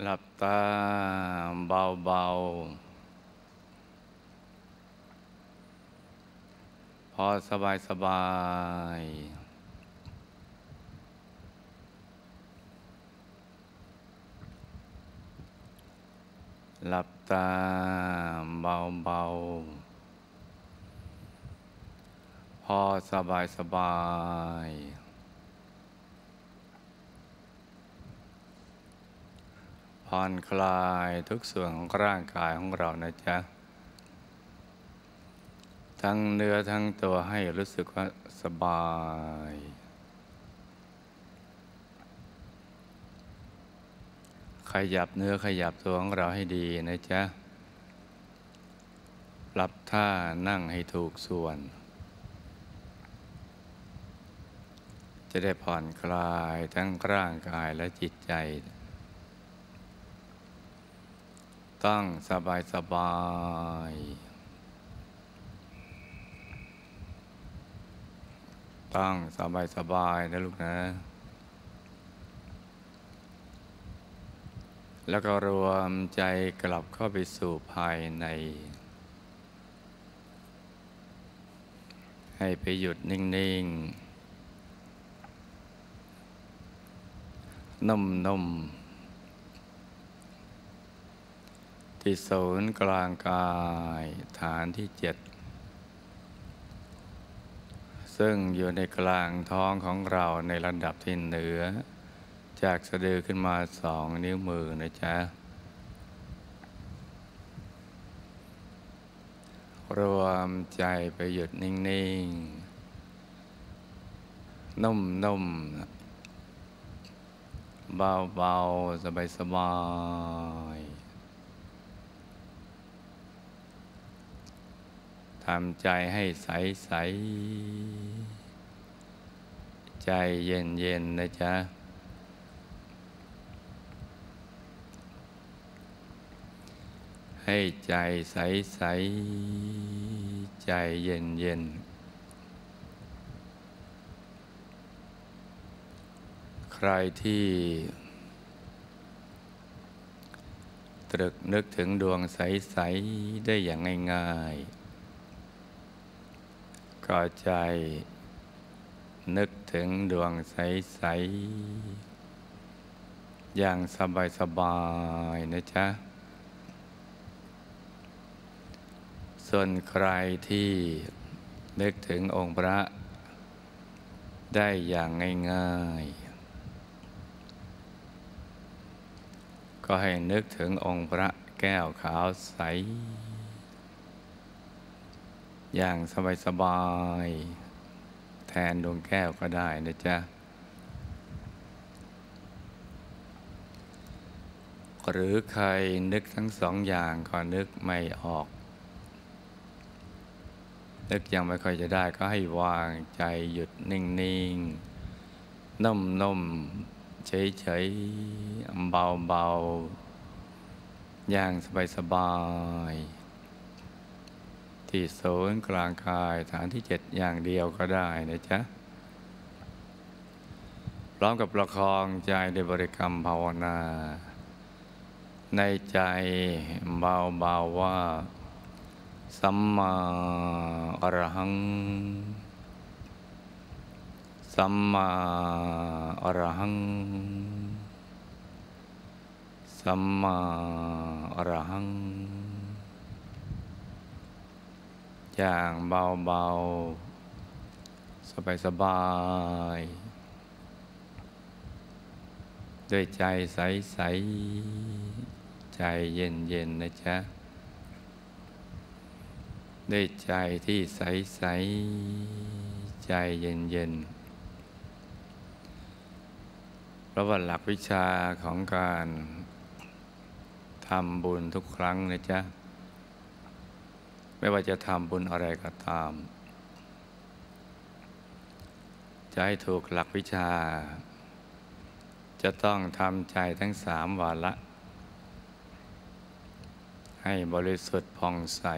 หลับตาเบาๆพอสบายหลับตาเบาๆพอสบายผ่อนคลายทุกส่วนของร่างกายของเรานะจ๊ะทั้งเนื้อทั้งตัวให้รู้สึกว่าสบายขยับเนื้อขยับตัวของเราให้ดีนะจ๊ะปรับท่านั่งให้ถูกส่วนจะได้ผ่อนคลายทั้งร่างกายและจิตใจต้องสบายต้องสบายนะลูกนะแล้วก็รวมใจกลับเข้าไปสู่ภายในให้ไปหยุดนิ่งๆนุ่มๆที่ศูนย์กลางกายฐานที่7ซึ่งอยู่ในกลางท้องของเราในระดับที่เหนือจากสะดือขึ้นมา2 นิ้วมือนะจ๊ะรวมใจไปหยุดนิ่งๆนุ่มๆเบาๆสบายๆทำใจให้ใสๆใจเย็นๆนะจ๊ะให้ใจใสๆใจเย็นๆใครที่ตรึกนึกถึงดวงใสๆได้อย่างง่ายๆก็ใจนึกถึงดวงใสๆอย่างสบายๆนะจ๊ะส่วนใครที่นึกถึงองค์พระได้อย่างง่ายๆก็ให้นึกถึงองค์พระแก้วขาวใสอย่างสบายๆแทนดวงแก้วก็ได้นะจ๊ะหรือใครนึกทั้งสองอย่างก็นึกไม่ออกนึกยังไม่ค่อยจะได้ก็ให้วางใจหยุดนิ่งๆนุ่มๆเฉยๆเบาๆอย่างสบายๆที่ศูนย์กลางกายฐานที่7อย่างเดียวก็ได้นะจ๊ะพร้อมกับประคองใจด้วยบริกรรมภาวนาในใจเบาๆว่าสัมมาอรหังสัมมาอรหังสัมมาอรหังอย่างเบาๆสบายๆด้วยใจใสๆใจเย็นๆนะจ๊ะด้วยใจที่ใสๆใจเย็นๆเพราะว่าหลักวิชาของการทำบุญทุกครั้งนะจ๊ะไม่ว่าจะทำบุญอะไรก็ตามจะให้ถูกหลักวิชาจะต้องทำใจทั้ง3 วาระให้บริสุทธิ์ผ่องใส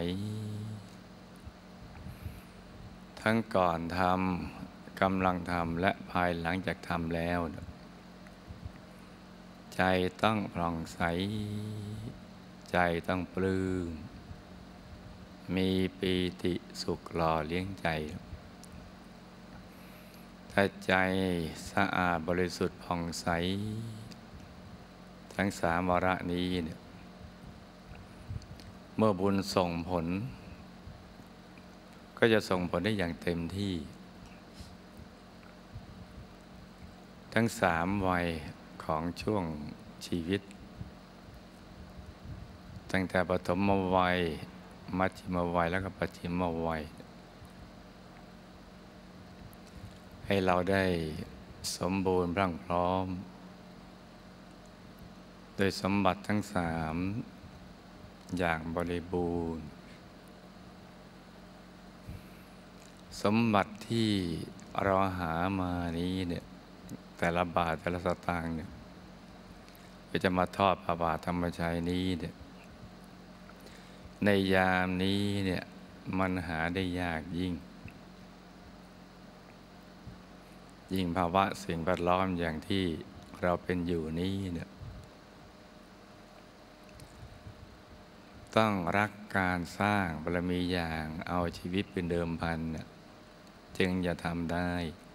ทั้งก่อนทำกำลังทำและภายหลังจากทำแล้วใจต้องผ่องใสใจต้องปลื้มมีปีติสุขหล่อเลี้ยงใจถ้าใจสะอาดบริสุทธิ์ผ่องใสทั้งสามวาระนี้เนี่ยเมื่อบุญส่งผลก็จะส่งผลได้อย่างเต็มที่ทั้งสามวัยของช่วงชีวิตตั้งแต่ปฐมวัยมัชฌิมวัยแล้วก็ปัจฉิมวัยให้เราได้สมบูรณ์พรั่งพร้อมโดยสมบัติทั้งสามอย่างบริบูรณ์สมบัติที่เราหามานี้เนี่ยแต่ละบาทแต่ละสตางค์เนี่ยก็จะมาทอดพระบาทธรรมชัยนี้เนี่ยในยามนี้เนี่ยมันหาได้ยากยิ่งภาวะสิ่งแวดล้อมอย่างที่เราเป็นอยู่นี้เนี่ยต้องรักการสร้างบารมีอย่างเอาชีวิตเป็นเดิมพันเนี่ยจึงจะทำได้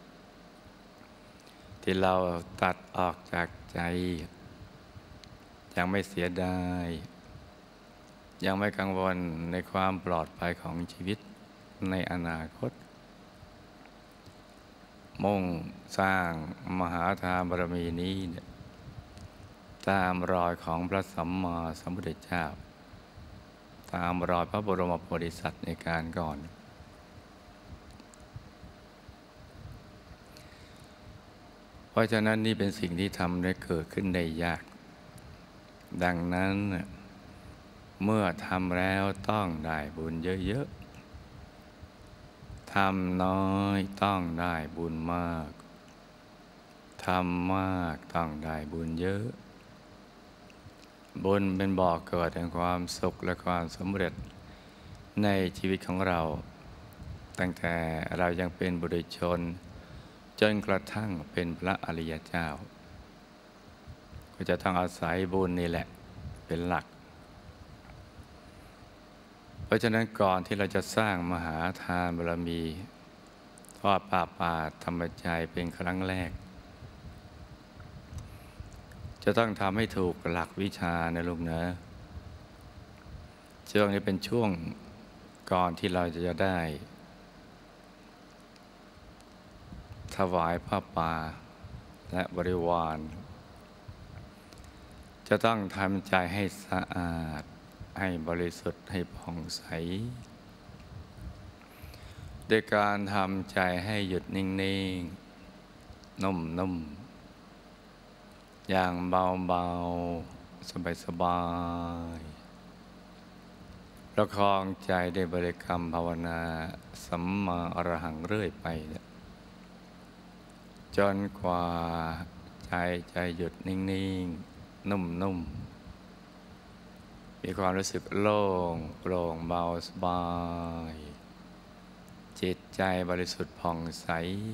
ที่เราตัดออกจากใจยังไม่เสียดายยังไม่กังวลในความปลอดภัยของชีวิตในอนาคตมุ่งสร้างมหาทานบารมีนี้เนี่ยตามรอยของพระสัมมาสัมพุทธเจ้าตามรอยพระบรมโพธิสัตว์ในการก่อนเพราะฉะนั้นนี่เป็นสิ่งที่ทำได้เกิดขึ้นได้ยากดังนั้นเมื่อทำแล้วต้องได้บุญเยอะๆทำน้อยต้องได้บุญมากทำมากต้องได้บุญเยอะบุญเป็นบ่อเกิดแห่งความสุขและความสำเร็จในชีวิตของเราตั้งแต่เรายังเป็นบุรุษชนจนกระทั่งเป็นพระอริยเจ้าก็จะต้องอาศัยบุญนี่แหละเป็นหลักเพราะฉะนั้นก่อนที่เราจะสร้างมหาทานบารมีทอดผ้าป่าธรรมจัยเป็นครั้งแรกจะต้องทำให้ถูกหลักวิชานะลูกนะช่วงนี้เป็นช่วงก่อนที่เราจะได้ถวายผ้าป่าและบริวารจะต้องทำใจให้สะอาดให้บริสุทธิ์ให้ผ่องใสด้วยการทำใจให้หยุดนิ่งๆนุ่มๆอย่างเบาๆสบายๆประคองใจด้วยบริกรรมภาวนาสัมมาอรหังเรื่อยไปจนกว่าใจหยุดนิ่งๆนุ่มๆมีความรู้สึกโล่งโปร่งเบาสบายจิตใจบริสุทธิ์ผ่องใส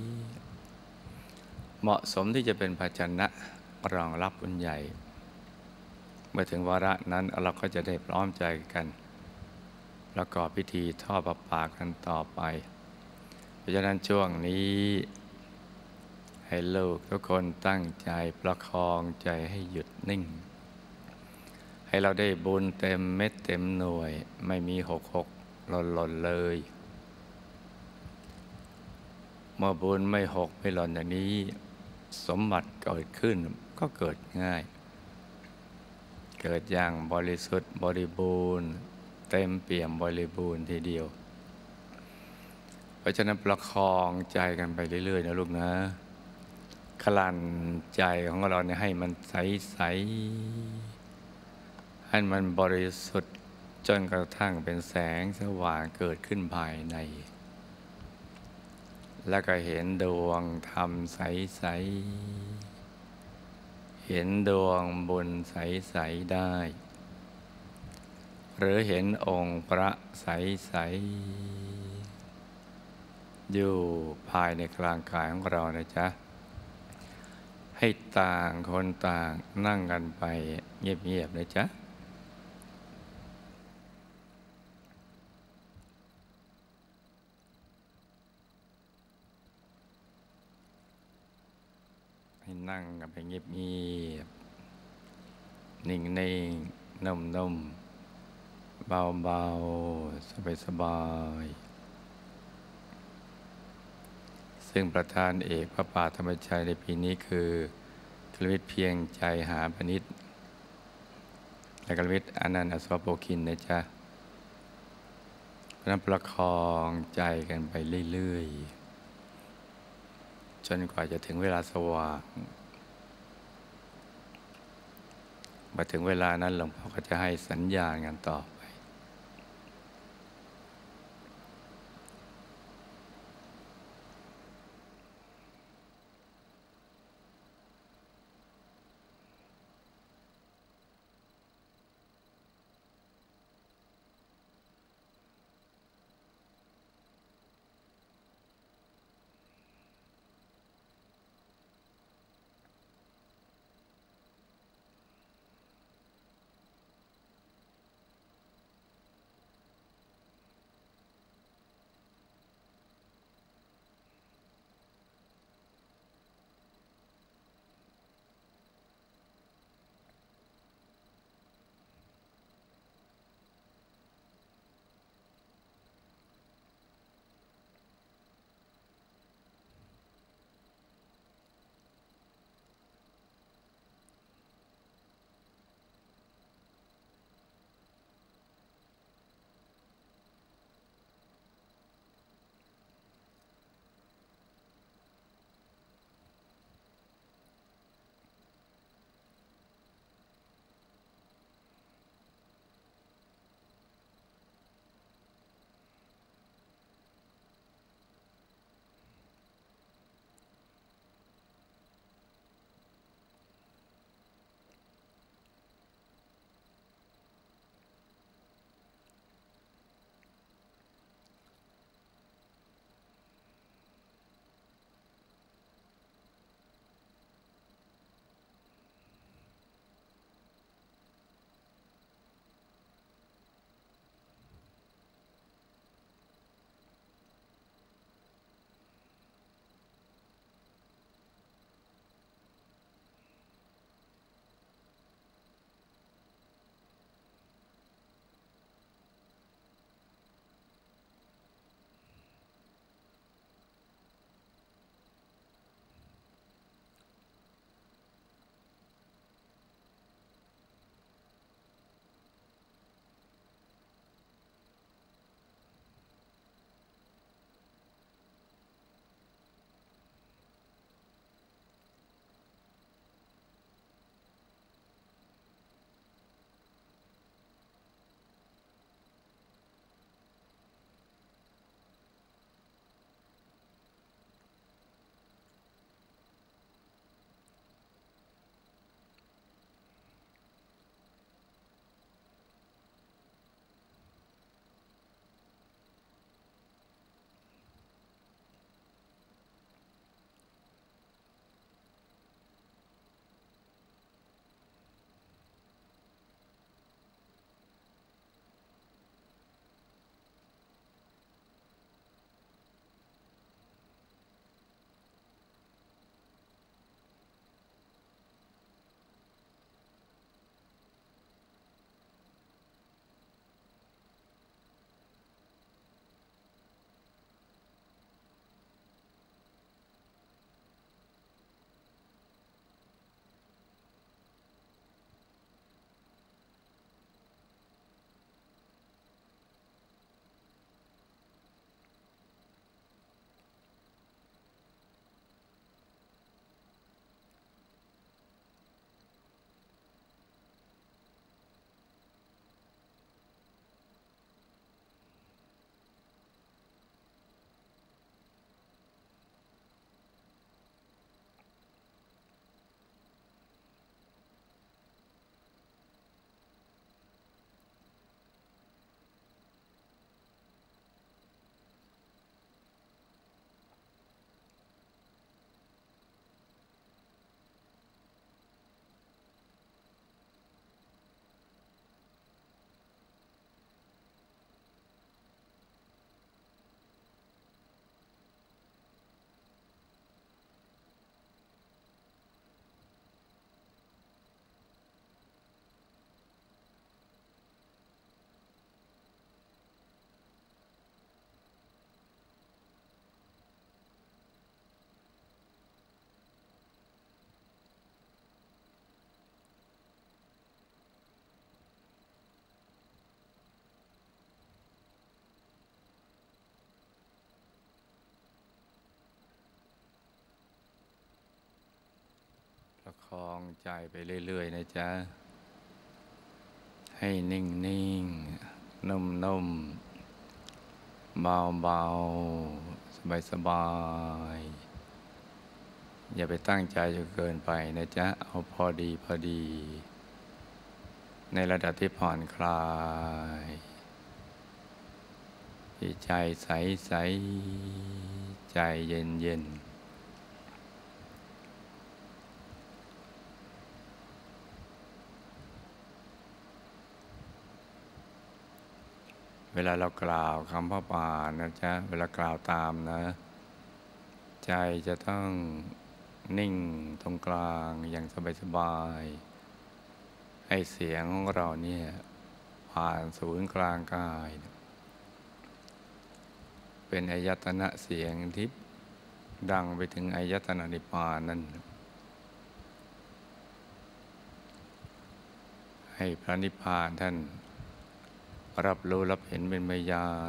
เหมาะสมที่จะเป็นภาชนะรองรับบุญใหญ่เมื่อถึงวาระนั้นเราก็จะได้พร้อมใจกันประกอบพิธีทอดผ้าป่ากันต่อไปเพราะฉะนั้นช่วงนี้ให้ลูกทุกคนตั้งใจประคองใจให้หยุดนิ่งให้เราได้บุญเต็มเม็ดเต็มหน่วยไม่มีหกหล่นเลยเมื่อบุญไม่หกไม่หล่นอย่างนี้สมบัติเกิดขึ้นก็เกิดง่ายเกิดอย่างบริสุทธิ์บริบูรณ์เต็มเปี่ยมบริบูรณ์ทีเดียวเพราะฉะนั้นประคองใจกันไปเรื่อยๆนะลูกนะคลั่นใจของเราเนี่ยให้มันใสๆให้มันบริสุทธิ์จนกระทั่งเป็นแสงสว่างเกิดขึ้นภายในแล้วก็เห็นดวงธรรมใสๆเห็นดวงบุญใสๆได้หรือเห็นองค์พระใสๆอยู่ภายในกลางกายของเรานะจ๊ะให้ต่างคนต่างนั่งกันไปเงียบๆเลยจ๊ะให้นั่งกันไปเงียบๆนิ่งๆนุ่มๆเบาๆสบายๆซึ่งประธานเอกพระป่าธรรมชัยในปีนี้คือทรมิตรเพียงใจหาพนิษฐ์และกรมิตรอนันต์อสวโปคินนะจ๊ะเพราะนั้นประคองใจกันไปเรื่อยๆจนกว่าจะถึงเวลาสว่างมาถึงเวลานั้นหลวงพ่อก็จะให้สัญญาณกันต่อไปองใจไปเรื่อยๆนะจ๊ะให้นิ่งๆนุ่มๆเบาๆสบายๆอย่าไปตั้งใจจนเกินไปนะจ๊ะเอาพอดีพอดีในระดับที่ผ่อนคลายที่ใจใสๆใจเย็นๆเวลาเรากล่าวคำพระปานะจ๊ะเวลากล่าวตามนะใจจะต้องนิ่งตรงกลางอย่างสบายๆให้เสียงของเราเนี่ยผ่านศูนย์กลางกายเป็นอายตนะเสียงที่ดังไปถึงอายตนะนิพพานนั่นให้พระนิพพานท่านรับรู้รับเห็นเป็นพยาน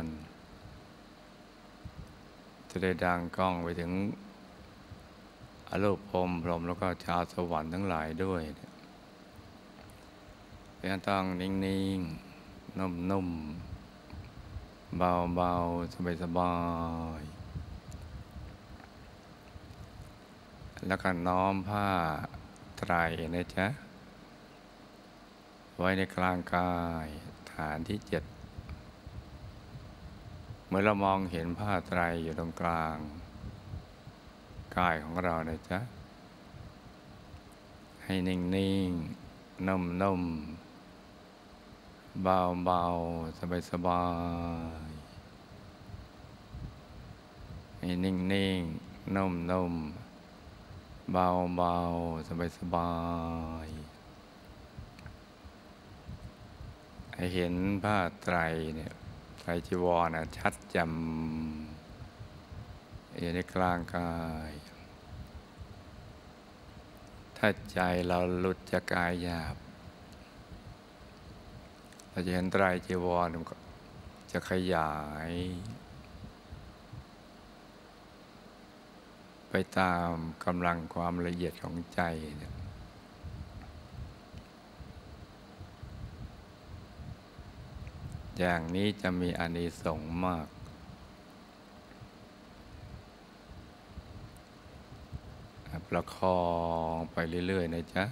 จะได้ดังก้องไปถึงอรูปพรหมพรหมแล้วก็ชาวสวรรค์ทั้งหลายด้วยเพียงต้องนิ่งๆนุ่มๆเบาๆสบายๆแล้วก็น้อมผ้าไตรนะจ๊ะไว้ในกลางกายฐานที่7เมื่อเรามองเห็นผ้าไตรอยู่ตรงกลางกายของเรานะจ๊ะให้นิ่งๆนุ่มๆเบาๆสบายๆให้นิ่งๆนุ่มๆเบาๆสบายๆให้เห็นผ้าไตรเนี่ยไตรจีวรชัดแจ่มอยู่ในกลางกายถ้าใจเราหลุดจากกายหยาบเราจะเห็นไตรจีวรจะขยายไปตามกำลังความละเอียดของใจอย่างนี้จะมีอานิสงส์มากประคองไปเรื่อยๆนะจ๊ะ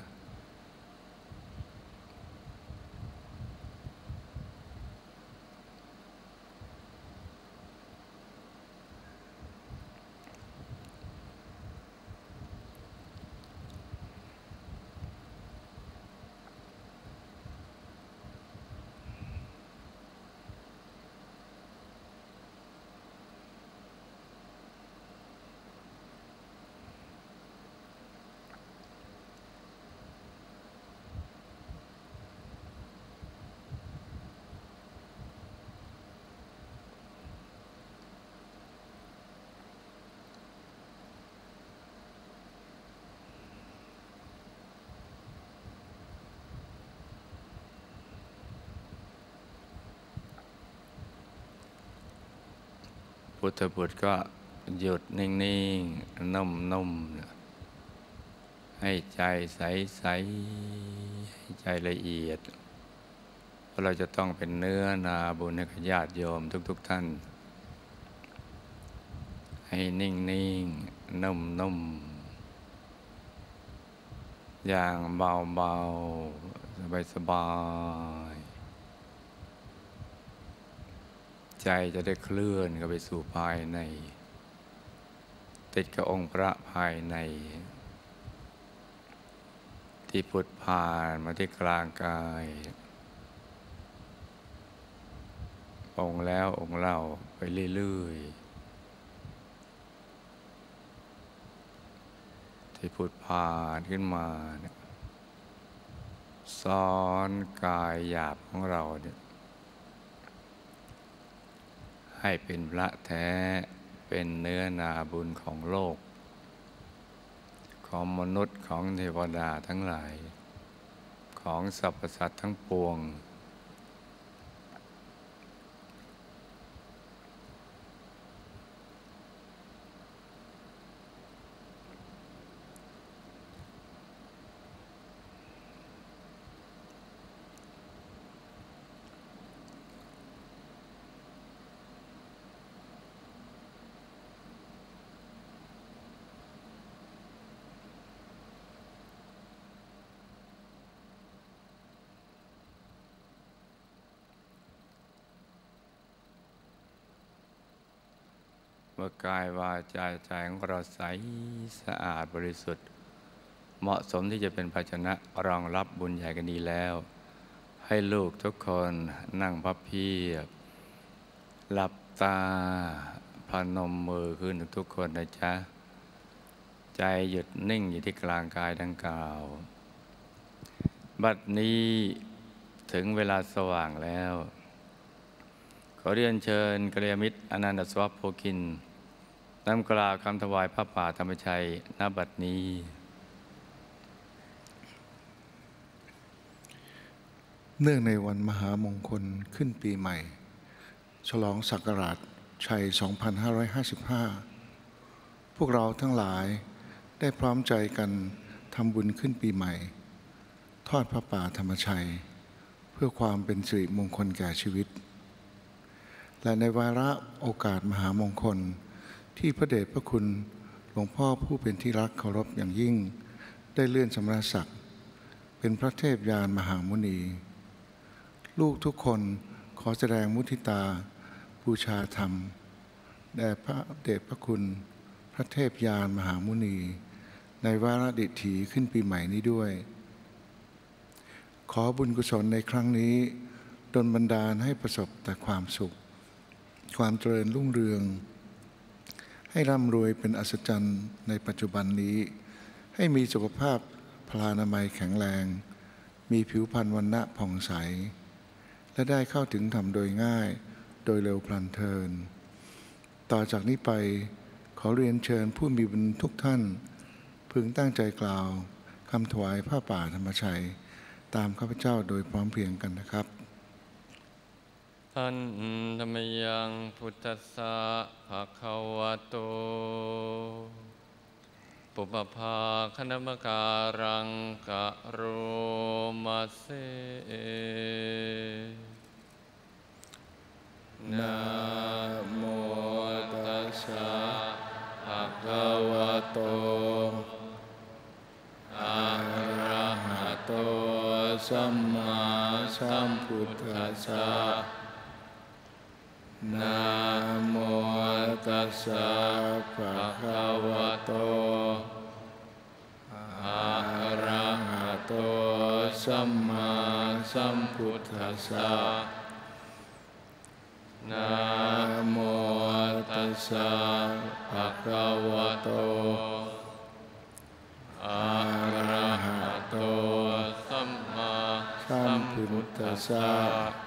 พุทธบุตรก็หยุดนิ่งๆนุ่มๆให้ใจใสๆให้ใจละเอียดเพราะเราจะต้องเป็นเนื้อนาบุญให้กับญาติโยมทุกๆท่านให้นิ่งๆนุ่มๆอย่างเบาๆสบายๆใจจะได้เคลื่อนเข้าไปสู่ภายในติดกับองค์พระภายในที่ผุดผ่านมาที่กลางกายองค์แล้วองค์เล่าไปเรื่อยๆที่ผุดผ่านขึ้นมาเนี่ยซ้อนกายหยาบของเราเนี่ยให้เป็นพระแท้เป็นเนื้อนาบุญของโลกของมนุษย์ของเทวดาทั้งหลายของสรรพสัตว์ทั้งปวงว่ากายวาจาใจของเราใสสะอาดบริสุทธิ์เหมาะสมที่จะเป็นภาชนะรองรับบุญใหญ่กันดีแล้ว ให้ลูกทุกคนนั่งพับเพียบหลับตาพนมมือขึ้นทุกคนนะจ๊ะใจหยุดนิ่งอยู่ที่กลางกายดังกล่าวบัดนี้ถึงเวลาสว่างแล้วขอเรียนเชิญกัลยาณมิตรอนันตสวัสดิ์โภคินนำกล่าวคำถวายพระป่าธรรมชัยณบัดนี้เนื่องในวันมหามงคลขึ้นปีใหม่ฉลองศักราชชัย 2555 พวกเราทั้งหลายได้พร้อมใจกันทำบุญขึ้นปีใหม่ทอดพระป่าธรรมชัยเพื่อความเป็นสิริมงคลแก่ชีวิตและในวาระโอกาสมหามงคลที่พระเดชพระคุณหลวงพ่อผู้เป็นที่รักเคารพอย่างยิ่งได้เลื่อนสมณศักดิ์เป็นพระเทพยานมหามุนีลูกทุกคนขอแสดงมุทิตาบูชาธรรมแด่พระเดชพระคุณพระเทพยานมหามุนีในวาระดิถีขึ้นปีใหม่นี้ด้วยขอบุญกุศลในครั้งนี้ดลบันดาลให้ประสบแต่ความสุขความเจริญรุ่งเรืองให้ร่ำรวยเป็นอัศจรรย์ในปัจจุบันนี้ให้มีสุขภาพพลานามัยแข็งแรงมีผิวพรรณวรรณะผ่องใสและได้เข้าถึงธรรมโดยง่ายโดยเร็วพลันเทินต่อจากนี้ไปขอเรียนเชิญผู้มีบุญทุกท่านพึงตั้งใจกล่าวคำถวายผ้าป่าธรรมชัยตามข้าพเจ้าโดยพร้อมเพรียงกันนะครับท่านธรรมยังพุทธัสสะภะคะวะโตปุปภาคณมการังกะโรมาเสนะโมตัสสะภะคะวะโตอะระหะโตสัมมาสัมพุทธัสสะนะโมตัสสะภะคะวะโตอะระหะโตสัมมาสัมพุทธัสสะนะโมตัสสะภะคะวะโตอะระหะโตสัมมาสัมพุทธัสสะ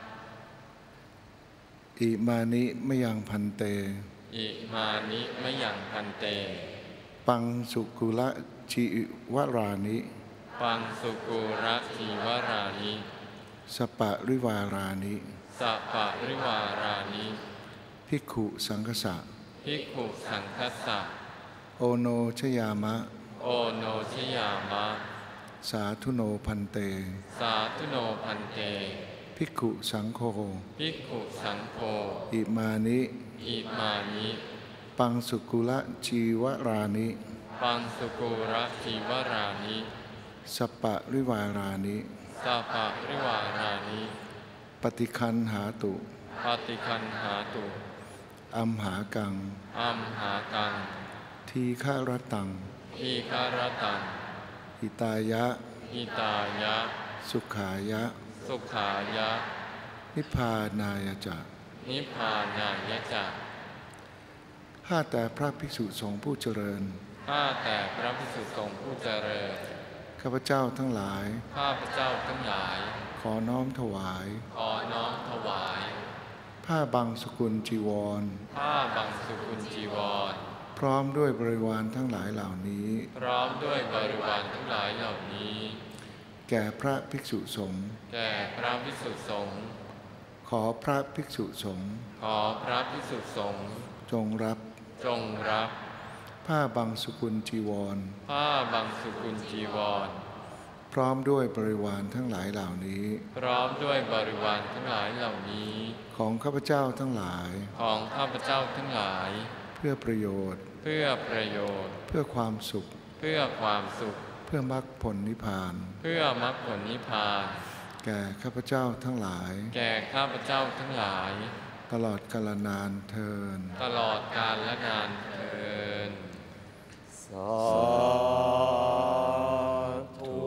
อิมานิมะยังพันเตอิมานิมะยังพันเตปังสุกุละชีวรานิปังสุกุระชีวรานิสปะริวารานิสปะริวารานิภิกขุสังฆสะภิกขุสังฆสะโอโนชยามะโอโนชยามะสาธุโนพันเตสาธุโนพันเตภิกขุสังโฆภิกขุสังโฆอิมานิอิมานิปังสุกุละชีวรานิปังสุกุระชีวรานิสปะริวารานิสปะริวารานิปฏิคันหาตุปฏิคันหาตุอัมหากังอัมหากังทีฆารตังทีฆารตังหิตายะหิตายะสุขายะสุขายะนิพพานายจะนิพพานายะจะข้าแต่พระภิกษุสงฆ์ผู้เจริญข้าแต่พระภิกษุสงฆ์ผู้เจริญข้าพเจ้าทั้งหลายข้าพเจ้าทั้งหลายขอน้อมถวายขอน้อมถวายผ้าบังสกุลจีวรผ้าบังสกุลจีวรพร้อมด้วยบริวารทั้งหลายเหล่านี้พร้อมด้วยบริวารทั้งหลายเหล่านี้แก่พระภิกษุสงฆ์แก่พระภิกษุสงฆ์ขอพระภิกษุสงฆ์ขอพระภิกษุสงฆ์จงรับผ้าบังสกุลจีวรผ้าบังสกุลจีวรพร้อมด้วยบริวารทั้งหลายเหล่านี้พร้อมด้วยบริวารทั้งหลายเหล่านี้ของข้าพเจ้าทั้งหลายของข้าพเจ้าทั้งหลายเพื่อประโยชน์เพื่อประโยชน์เพื่อความสุขเพื่อความสุขเพื่อมรรคผลนิพพานเพื่อมรรคผลนิพพานแก่ข้าพเจ้าทั้งหลายแก่ข้าพเจ้าทั้งหลายตลอดกาลนานเทินตลอดกาลและนานเทินสาธุ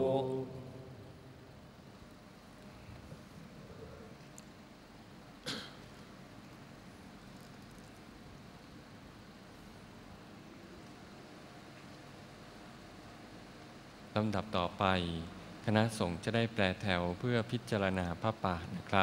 ลำดับต่อไปคณะสงฆ์จะได้แปลแถวเพื่อพิจารณาพระป่านะครับ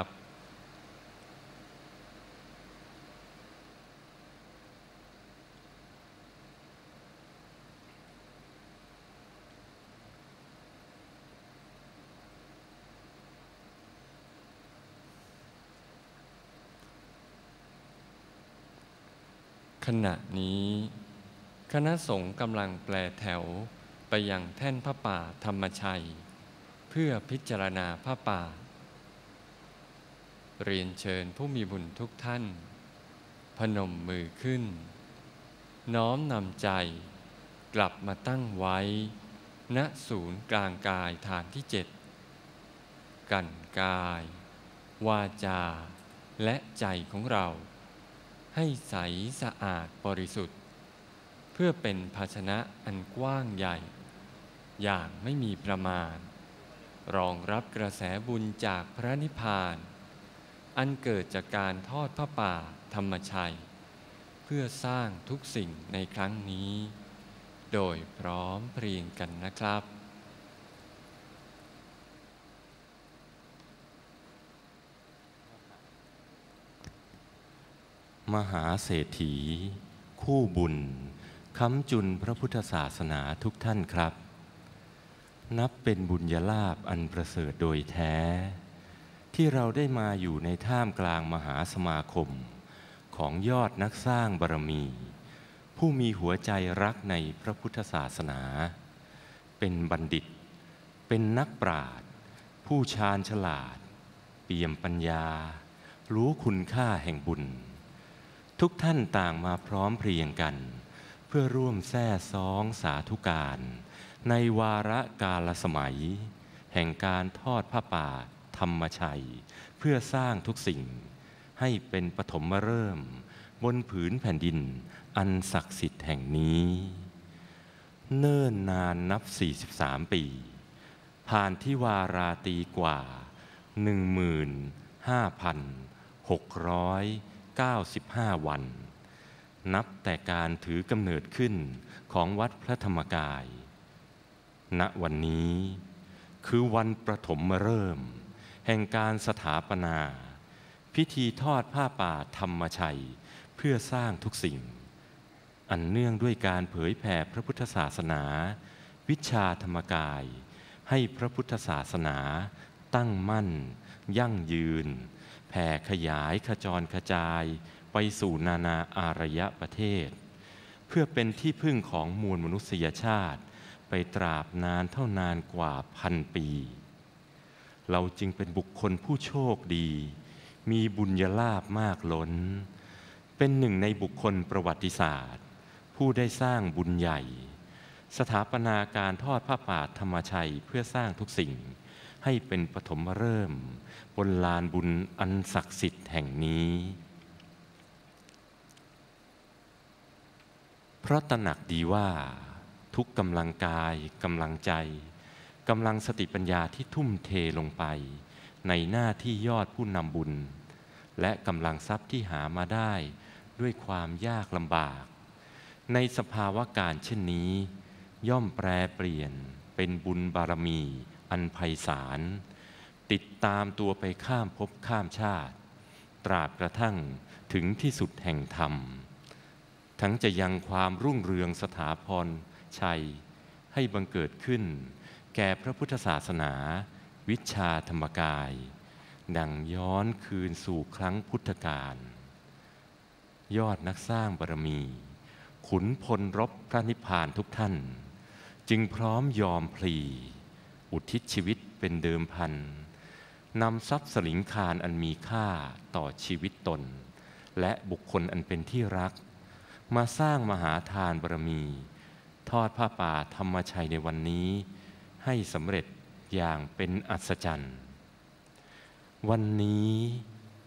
ขณะนี้คณะสงฆ์กำลังแปลแถวไปยังแท่นพระป่าธรรมชัยเพื่อพิจารณาพระป่าเรียนเชิญผู้มีบุญทุกท่านพนมมือขึ้นน้อมนำใจกลับมาตั้งไว้ณศูนย์กลางกายฐานที่7กันกายวาจาและใจของเราให้ใสสะอาดบริสุทธิ์เพื่อเป็นภาชนะอันกว้างใหญ่อย่างไม่มีประมาณรองรับกระแสบุญจากพระนิพพานอันเกิดจากการทอดผ้าป่าธรรมชัยเพื่อสร้างทุกสิ่งในครั้งนี้โดยพร้อมเพรียงกันนะครับมหาเศรษฐีคู่บุญค้ำจุนพระพุทธศาสนาทุกท่านครับนับเป็นบุญญาลาภอันประเสริฐโดยแท้ที่เราได้มาอยู่ในท่ามกลางมหาสมาคมของยอดนักสร้างบารมีผู้มีหัวใจรักในพระพุทธศาสนาเป็นบัณฑิตเป็นนักปราชญ์ผู้ชาญฉลาดเปี่ยมปัญญารู้คุณค่าแห่งบุญทุกท่านต่างมาพร้อมเพรียงกันเพื่อร่วมแส่ซ้องสาธุการในวาระกาลสมัยแห่งการทอดผ้าป่าธรรมชัยเพื่อสร้างทุกสิ่งให้เป็นปฐมฤกษ์บนผืนแผ่นดินอันศักดิ์สิทธิ์แห่งนี้เนิ่นนานนับ43ปีผ่านที่วาราตรีกว่า 15,695 วันนับแต่การถือกำเนิดขึ้นของวัดพระธรรมกายณวันนี้คือวันประถมฤกษ์แห่งการสถาปนาพิธีทอดผ้าป่าธรรมชัยเพื่อสร้างทุกสิ่งอันเนื่องด้วยการเผยแผ่พระพุทธศาสนาวิชาธรรมกายให้พระพุทธศาสนาตั้งมั่นยั่งยืนแผ่ขยายขจรกระจายไปสู่นานาอารยประเทศเพื่อเป็นที่พึ่งของมวลมนุษยชาติไปตราบนานเท่านานกว่า1,000 ปีเราจึงเป็นบุคคลผู้โชคดีมีบุญญาลาภมากล้นเป็นหนึ่งในบุคคลประวัติศาสตร์ผู้ได้สร้างบุญใหญ่สถาปนาการทอดผ้าป่าธรรมชัยเพื่อสร้างทุกสิ่งให้เป็นปฐมฤกษ์บนลานบุญอันศักดิ์สิทธิ์แห่งนี้เพราะตระหนักดีว่าทุกกำลังกายกำลังใจกำลังสติปัญญาที่ทุ่มเทลงไปในหน้าที่ยอดผู้นำบุญและกำลังทรัพย์ที่หามาได้ด้วยความยากลำบากในสภาวะการเช่นนี้ย่อมแปรเปลี่ยนเป็นบุญบารมีอันไพศาลติดตามตัวไปข้ามภพข้ามชาติตราบกระทั่งถึงที่สุดแห่งธรรมทั้งจะยังความรุ่งเรืองสถาพรชัยให้บังเกิดขึ้นแก่พระพุทธศาสนาวิชาธรรมกายดังย้อนคืนสู่ครั้งพุทธกาลยอดนักสร้างบารมีขุนพลรบพระนิพพานทุกท่านจึงพร้อมยอมพลีอุทิศชีวิตเป็นเดิมพันนำทรัพย์สลิงคารอันมีค่าต่อชีวิตตนและบุคคลอันเป็นที่รักมาสร้างมหาทานบารมีทอดผ้าป่าธรรมชัยในวันนี้ให้สำเร็จอย่างเป็นอัศจรรย์วันนี้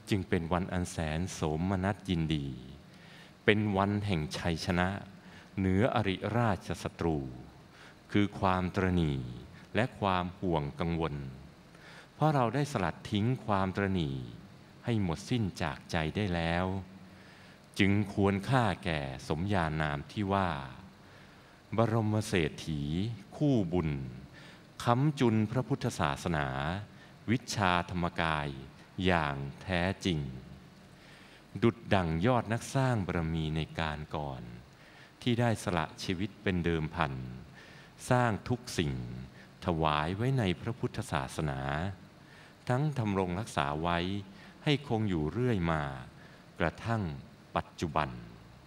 จึงเป็นวันอันแสนโสมนัสยินดี เป็นวันแห่งชัยชนะเหนืออริราชศัตรูคือความตระหนี่และความห่วงกังวลเพราะเราได้สลัดทิ้งความตระหนี่ให้หมดสิ้นจากใจได้แล้วจึงควรค่าแก่สมญานามที่ว่าบรมเศรษฐีคู่บุญค้ำจุนพระพุทธศาสนาวิชาธรรมกายอย่างแท้จริงดุจดั่งยอดนักสร้างบารมีในการก่อนที่ได้สละชีวิตเป็นเดิมพันสร้างทุกสิ่งถวายไว้ในพระพุทธศาสนาทั้งทำรงรักษาไว้ให้คงอยู่เรื่อยมากระทั่งปัจจุบัน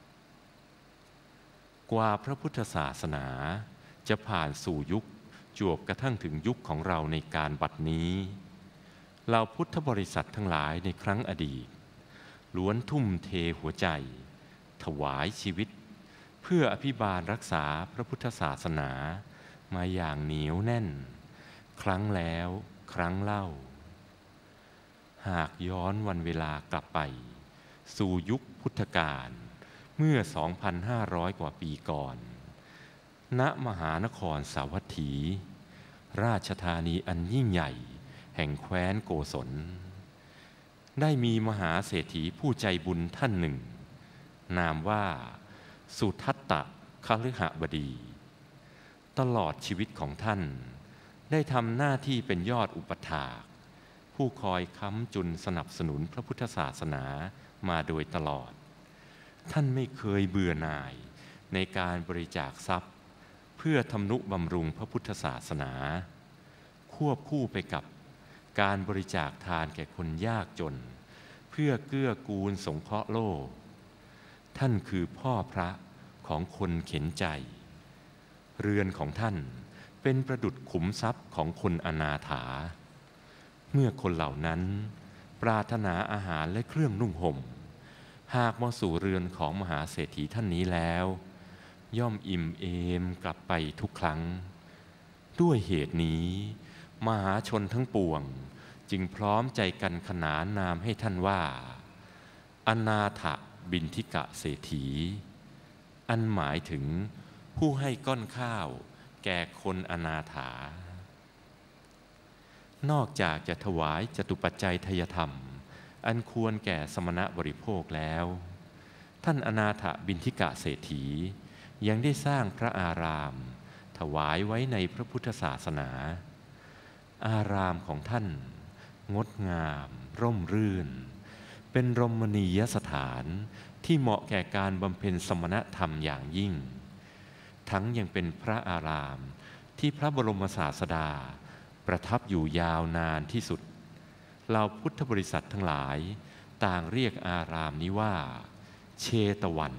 กว่าพระพุทธศาสนาจะผ่านสู่ยุคจวบกระทั่งถึงยุคของเราในการบัดนี้เราพุทธบริษัททั้งหลายในครั้งอดีตล้วนทุ่มเทหัวใจถวายชีวิตเพื่ออภิบาลรักษาพระพุทธศาสนามาอย่างเหนียวแน่นครั้งแล้วครั้งเล่าหากย้อนวันเวลากลับไปสู่ยุคพุทธกาลเมื่อ 2,500 กว่าปีก่อนณมหานครสาวัตถีราชธานีอันยิ่งใหญ่แห่งแคว้นโกศลได้มีมหาเศรษฐีผู้ใจบุญท่านหนึ่งนามว่าสุทัตตะคฤหบดีตลอดชีวิตของท่านได้ทำหน้าที่เป็นยอดอุปถากผู้คอยค้ำจุนสนับสนุนพระพุทธศาสนามาโดยตลอดท่านไม่เคยเบื่อหน่ายในการบริจาคทรัพย์เพื่อทำนุบำรุงพระพุทธศาสนาควบคู่ไปกับการบริจาคทานแก่คนยากจนเพื่อเกื้อกูลสงเคราะห์โลกท่านคือพ่อพระของคนเข็นใจเรือนของท่านเป็นประดุจขุมทรัพย์ของคนอนาถาเมื่อคนเหล่านั้นปรารถนาอาหารและเครื่องนุ่งห่มหากมาสู่เรือนของมหาเศรษฐีท่านนี้แล้วย่อมอิ่มเอมกลับไปทุกครั้งด้วยเหตุนี้มหาชนทั้งปวงจึงพร้อมใจกันขนานนามให้ท่านว่าอนาถบิณฑิกะเศรษฐีอันหมายถึงผู้ให้ก้อนข้าวแก่คนอนาถานอกจากจะถวายจตุปัจจัยทายธรรมอันควรแก่สมณบริโภคแล้วท่านอนาถบิณฑิกะเศรษฐียังได้สร้างพระอารามถวายไว้ในพระพุทธศาสนาอารามของท่านงดงามร่มรื่นเป็นรมณียสถานที่เหมาะแก่การบำเพ็ญสมณธรรมอย่างยิ่งทั้งยังเป็นพระอารามที่พระบรมศาสดาประทับอยู่ยาวนานที่สุดเราพุทธบริษัททั้งหลายต่างเรียกอารามนี้ว่าเชตวัน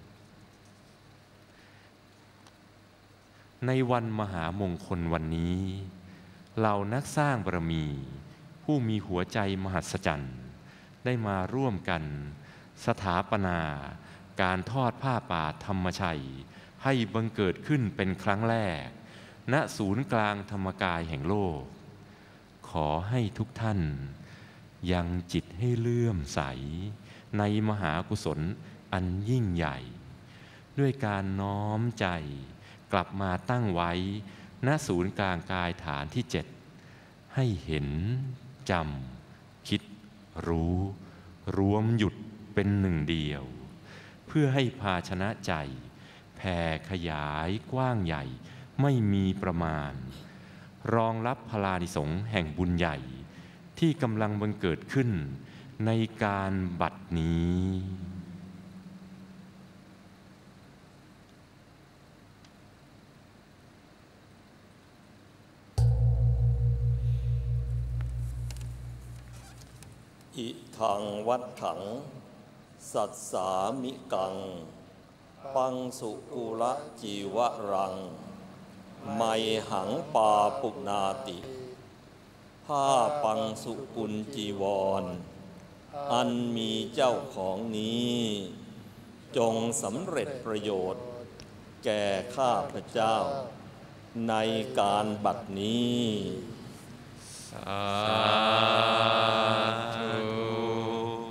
ในวันมหามงคลวันนี้เหล่านักสร้างบารมีผู้มีหัวใจมหัศจรรย์ได้มาร่วมกันสถาปนาการทอดผ้าป่าธรรมชัยให้บังเกิดขึ้นเป็นครั้งแรกณศูนย์กลางธรรมกายแห่งโลกขอให้ทุกท่านยังจิตให้เลื่อมใสในมหากุศลอันยิ่งใหญ่ด้วยการน้อมใจกลับมาตั้งไว้ณศูนย์กลางกายฐานที่7ให้เห็นจำคิดรู้รวมหยุดเป็นหนึ่งเดียวเพื่อให้ภาชนะใจแผ่ขยายกว้างใหญ่ไม่มีประมาณรองรับพลานิสงส์แห่งบุญใหญ่ที่กำลังบังเกิดขึ้นในการบัดนี้อิทังวัฏถังสัสสามิกังปังสุกุละจีวรังไมหังปาปุนาติผ้าปังสุกุลจีวรอันมีเจ้าของนี้จงสำเร็จประโยชน์แก่ข้าพเจ้าในการบัดนี้สาธุ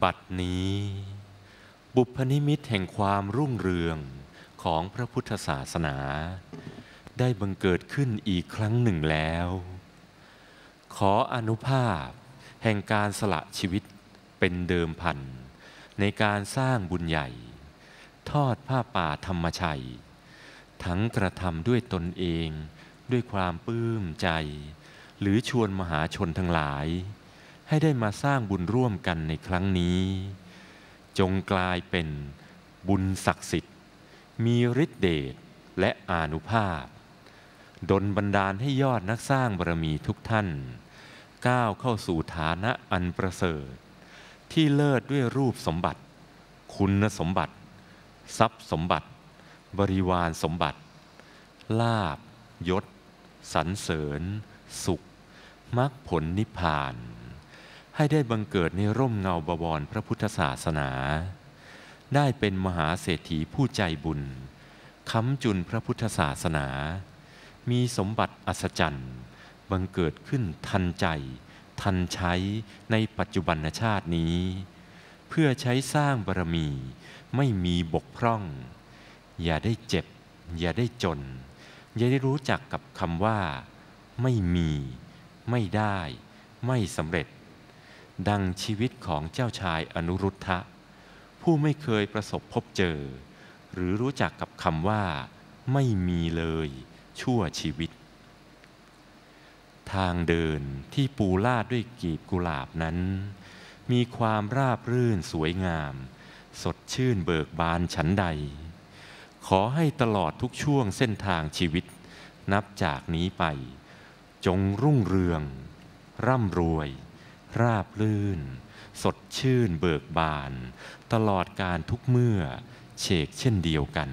บัดนี้บุพนิมิตแห่งความรุ่งเรืองของพระพุทธศาสนาได้บังเกิดขึ้นอีกครั้งหนึ่งแล้วขออนุภาพแห่งการสละชีวิตเป็นเดิมพันในการสร้างบุญใหญ่ทอดผ้าป่าธรรมชัยทั้งกระทำด้วยตนเองด้วยความปลื้มใจหรือชวนมหาชนทั้งหลายให้ได้มาสร้างบุญร่วมกันในครั้งนี้จงกลายเป็นบุญศักดิ์สิทธิ์มีฤทธิเดชและอานุภาพดลบันดาลให้ยอดนักสร้างบารมีทุกท่านก้าวเข้าสู่ฐานะอันประเสริฐที่เลิศด้วยรูปสมบัติคุณสมบัติทรัพย์สมบัติบริวารสมบัติลาภยศสรรเสริญสุขมรรคผลนิพพานให้ได้บังเกิดในร่มเงาบวรพระพุทธศาสนาได้เป็นมหาเศรษฐีผู้ใจบุญค้ำจุนพระพุทธศาสนามีสมบัติอัศจรรย์บังเกิดขึ้นทันใจทันใช้ในปัจจุบันชาตินี้เพื่อใช้สร้างบารมีไม่มีบกพร่องอย่าได้เจ็บอย่าได้จนอย่าได้รู้จักกับคำว่าไม่มีไม่ได้ไม่สำเร็จดังชีวิตของเจ้าชายอนุรุทธะผู้ไม่เคยประสบพบเจอหรือรู้จักกับคำว่าไม่มีเลยชั่วชีวิตทางเดินที่ปูลาดด้วยกลีบกุหลาบนั้นมีความราบรื่นสวยงามสดชื่นเบิกบานฉันใดขอให้ตลอดทุกช่วงเส้นทางชีวิตนับจากนี้ไปจงรุ่งเรืองร่ำรวยราบรื่นสดชื่นเบิกบานตลอดการทุกเมื่อเชกเช่นเดียวกัน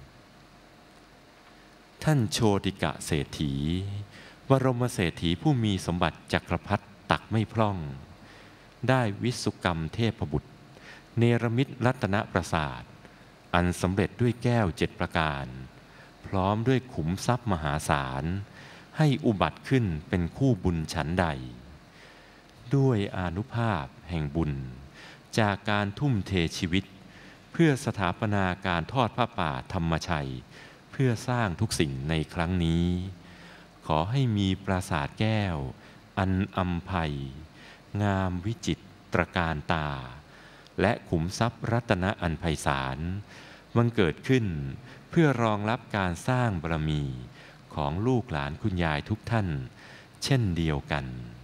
ท่านโชติกะเศรษฐีบรมเศรษฐีผู้มีสมบัติจักรพรรดิตักไม่พร่องได้วิสุกรรมเทพบุตรเนรมิตรัตนปราสาทอันสำเร็จด้วยแก้ว7ประการพร้อมด้วยขุมทรัพย์มหาศาลให้อุบัติขึ้นเป็นคู่บุญฉันใดด้วยอานุภาพแห่งบุญจากการทุ่มเทชีวิตเพื่อสถาปนาการทอดผ้าป่าธรรมชัยเพื่อสร้างทุกสิ่งในครั้งนี้ขอให้มีปราสาทแก้วอันอำไพงามวิจิตรการตาและขุมทรัพย์รัตนะอันไพศาลบังเกิดขึ้นเพื่อรองรับการสร้างบารมีของลูกหลานคุณยายทุกท่านเช่นเดียวกัน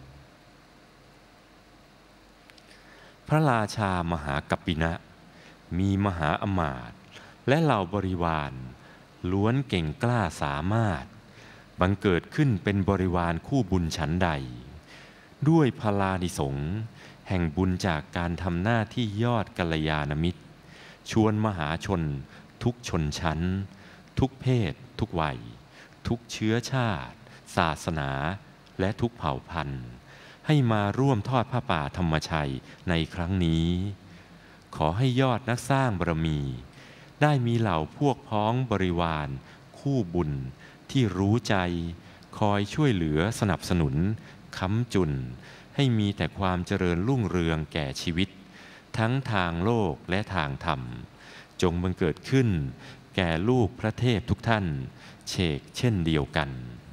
พระราชามหากัปปินะมีมหาอมาตย์และเหล่าบริวารล้วนเก่งกล้าสามารถบังเกิดขึ้นเป็นบริวารคู่บุญฉันใดด้วยพลานิสงส์แห่งบุญจากการทำหน้าที่ยอดกัลยาณมิตรชวนมหาชนทุกชนชั้นทุกเพศทุกวัยทุกเชื้อชาติศาสนาและทุกเผ่าพันธุ์ให้มาร่วมทอดผ้าป่าธรรมชัยในครั้งนี้ขอให้ยอดนักสร้างบารมีได้มีเหล่าพวกพ้องบริวารคู่บุญที่รู้ใจคอยช่วยเหลือสนับสนุนค้ำจุนให้มีแต่ความเจริญรุ่งเรืองแก่ชีวิตทั้งทางโลกและทางธรรมจงบังเกิดขึ้นแก่ลูกพระเทพทุกท่านเชกเช่นเดียวกัน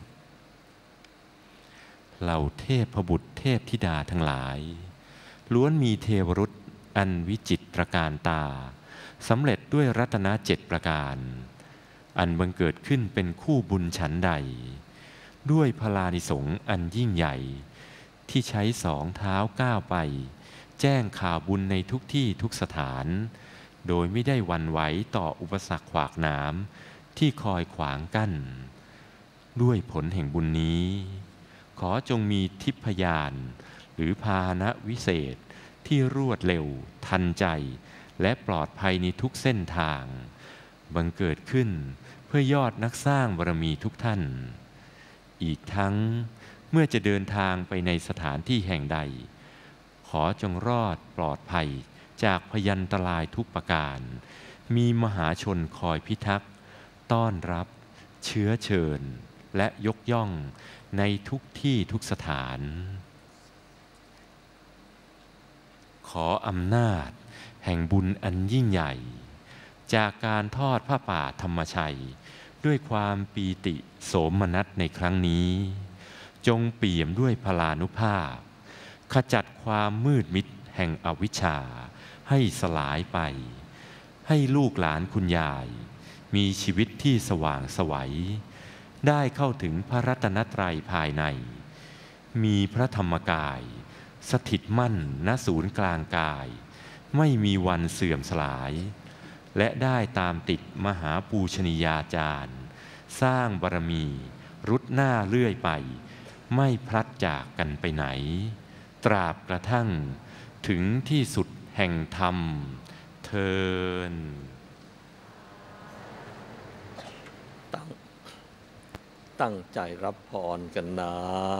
เหล่าเทพบุตรเทพธิดาทั้งหลายล้วนมีเทวรุตอันวิจิตรการตาสำเร็จด้วยรัตนะ7ประการอันบังเกิดขึ้นเป็นคู่บุญฉันใดด้วยพลานิสงส์อันยิ่งใหญ่ที่ใช้2 เท้าก้าวไปแจ้งข่าวบุญในทุกที่ทุกสถานโดยไม่ได้หวั่นไหวต่ออุปสรรคขวากหนามที่คอยขวางกั้นด้วยผลแห่งบุญนี้ขอจงมีทิพยานหรือพาหนะวิเศษที่รวดเร็วทันใจและปลอดภัยในทุกเส้นทางบังเกิดขึ้นเพื่อยอดนักสร้างบารมีทุกท่านอีกทั้งเมื่อจะเดินทางไปในสถานที่แห่งใดขอจงรอดปลอดภัยจากพยันตรายทุกประการมีมหาชนคอยพิทักษ์ต้อนรับเชื้อเชิญและยกย่องในทุกที่ทุกสถานขขออำนาจแห่งบุญอันยิ่งใหญ่ จากการทอดผ้าป่าธรรมชัยด้วยความปีติโสมนัสในครั้งนี้จงเปี่ยมด้วยพลานุภาพขจัดความมืดมิดแห่งอวิชชาให้สลายไปให้ลูกหลานคุณยายมีชีวิตที่สว่างไสวได้เข้าถึงพระรัตนตรัยภายในมีพระธรรมกายสถิตมั่นณศูนย์กลางกายไม่มีวันเสื่อมสลายและได้ตามติดมหาปูชนียาจารย์สร้างบารมีรุดหน้าเลื่อยไปไม่พลัดจากกันไปไหนตราบกระทั่งถึงที่สุดแห่งธรรมเทินตั้งใจรับพรกันนะ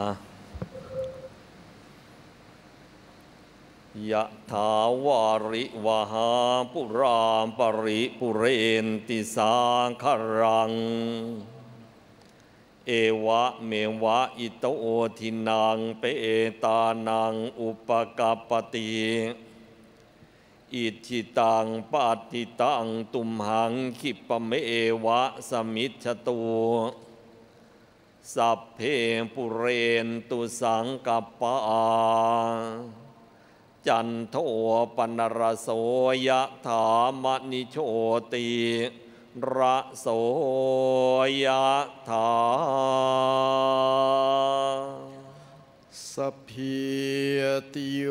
ยะถาวาริวหาปุราปริปุเรนติสาคารังเอวะเมวะอิโตทินังเปตานังอุปกัปปติอิทิตังปาติตังตุมหังคิปะเมวะสมิจฉตุสัพเพปุเรนตุสังกัปปะจันโทปนรโสยะถามณิโชติระโสยะถาสัพพิติโย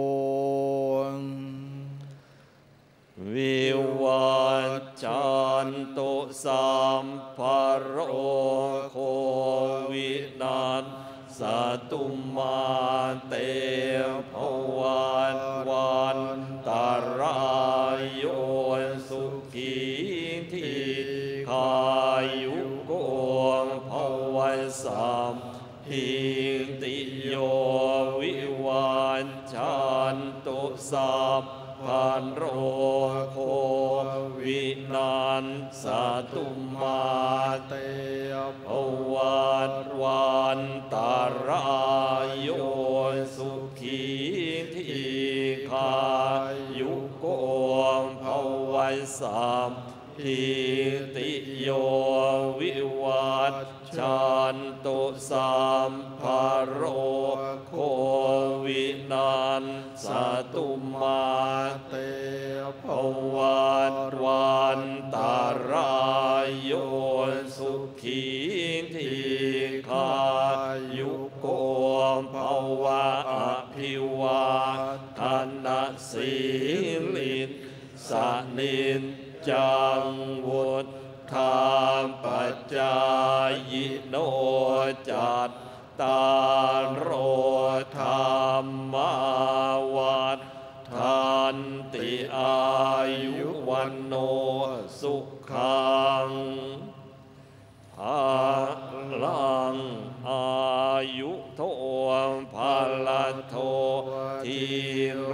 วิวัจจันตุสัมภโรโควินัสสตุมาเตภวันตรายโยสุขีทีขายุโกภวสัมหิติโยวิวัจจันตุสัพพันโรโควินัสสตุมาเตภวันตรายโยสุขีทีขายุโกภวสัมหิติโยวิวัจจันตุสัมภโรโควินัสสตุมาเตภวันตรายโยสุขีทีขายุโกภวะอภิวาทนาสีลินสนิจจังวุฒาปัจจายโนจัตตารโอธรรมาวัฏฐานติอายุวันโนสุขังภาลังอายุโทภาลโททีโร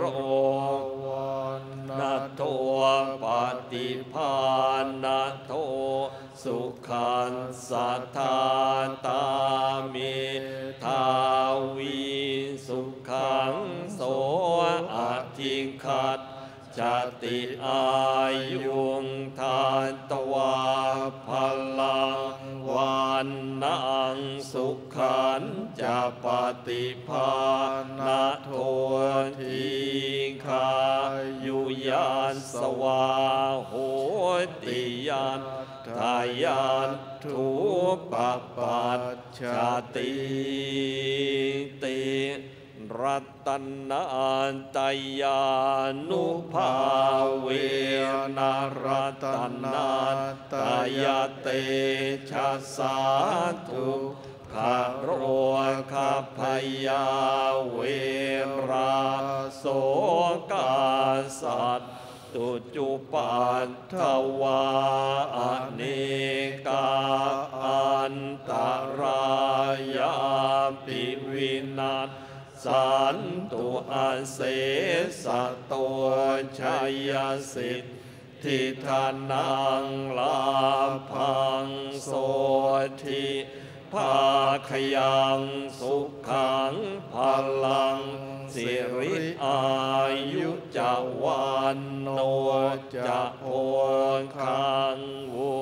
นัโทปฏิภาณโทสุขันสัทธาตามิทาวีสุขังโสอธิคัตจติอายุงทานตวาพลังวันนังสุขันจะปฏิภาณโททีขายุยานสวาโหติยานทายานทุปปัจจติติรัตนาตยานุภาเวนะรัตนาตยเตชะสาธุขโรคพยาเวราโสกาสัตตุจุปัฏฐวาอเนกาอันตรายาปิวินัสสันตุอาเสสะโตชัยสิทธิธานังลาภังโสทิภาคยังสุขังพลังสิริอายุ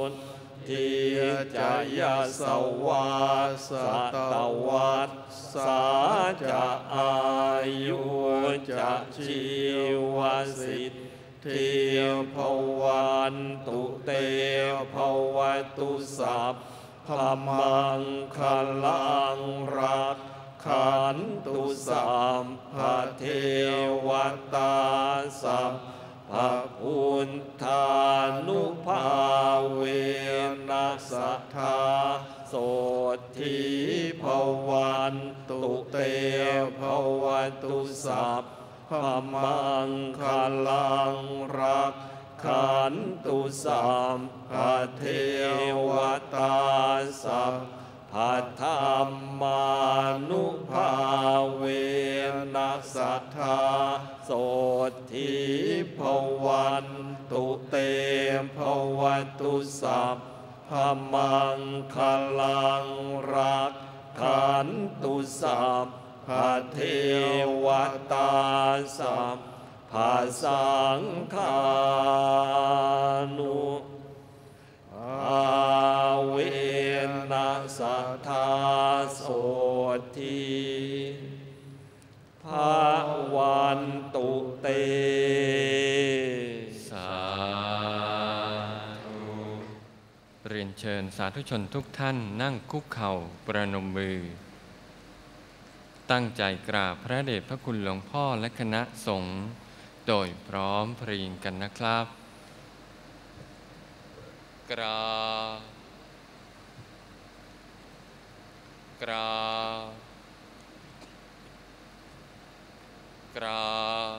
ทีจยสวาสตวัตสาจะอายุจะชีวสิทธิภวันตุเตภวตุสัพพมังคลังรักขันตุสัมภเทวตาสัพพพุทธานุภาเวนัสสทธาโสทิภวันตุเตภวตุสัพพมังคลังรักขันตุสัมภเทวตาสัพพธรรมานุภาเวนัสสทธาโสทิภวันตุเตภวตุสัพพมังคลังรักขันตุสัพพเทวตาสัพพสังฆานุอาเวนัสสทธาโสทิภวันตุเตสาธุเรียนเชิญสาธุชนทุกท่านนั่งคุกเข่าประนมมือตั้งใจกราบพระเดชพระคุณหลวงพ่อและคณะสงฆ์โดยพร้อมเพรียงกันนะครับกราบกราบกราบ